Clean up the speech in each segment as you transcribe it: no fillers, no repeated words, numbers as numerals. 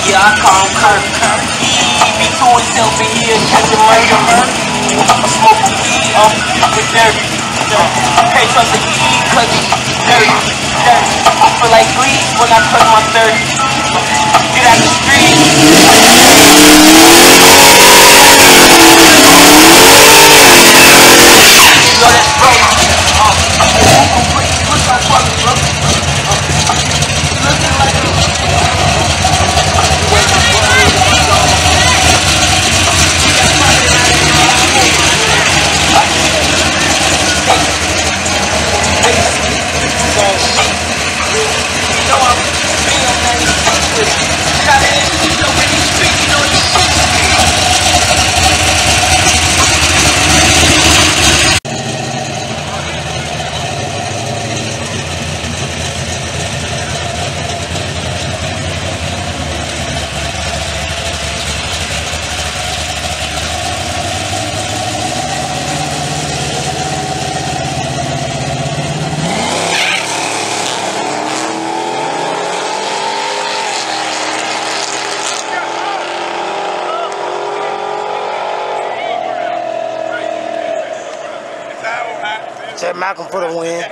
Yeah, I call him Kirk. He be to himself and he a sugar murder. I smoke a weed, with dirty. Can't trust a kid cause it's dirty. I feel like grease when I touch my 30. Get out the street. You know that's broke. Push my fucking bro. Looking like a Chad Malcolm for the win.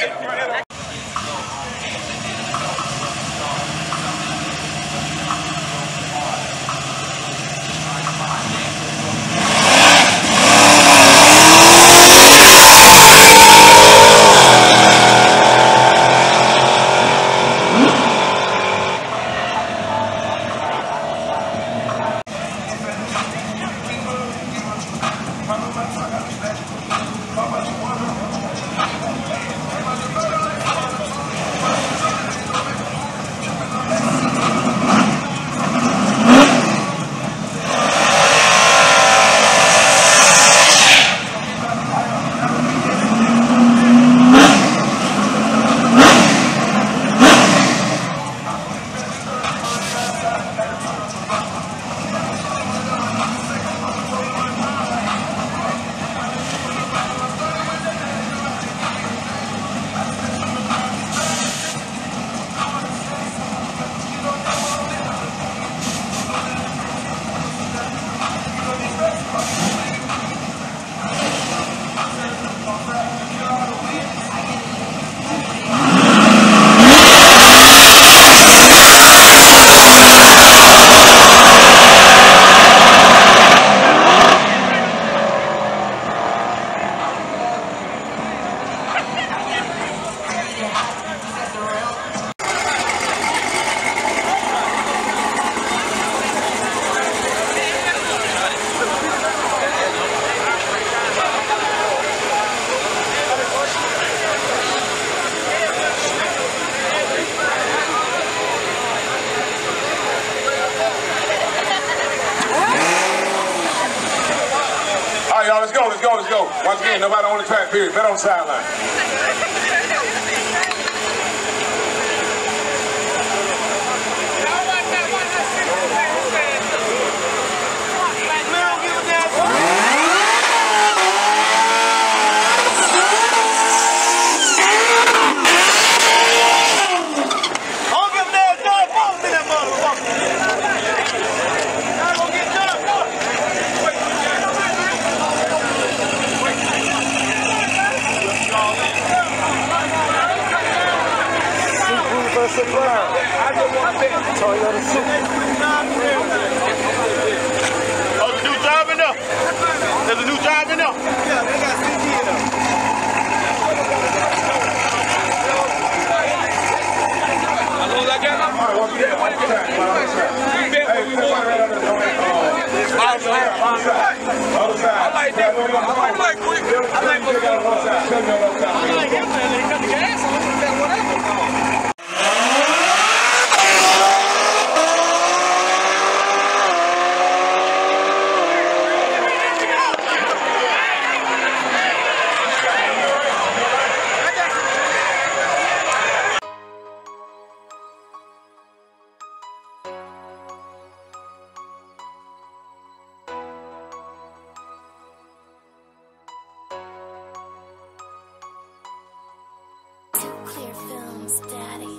Y'all, let's go, let's go, let's go. Once again, nobody on the track, period. Bet on the sideline. Toyota Supra. Oh, there's a new job in there? There's a new job in there? Yeah, they got CG in there. All right, once again, on the track. Hey, other side. I like that. I like quick. I like quick. I like him, man. He got the gas on. Whatever. Clear Films, Daddy.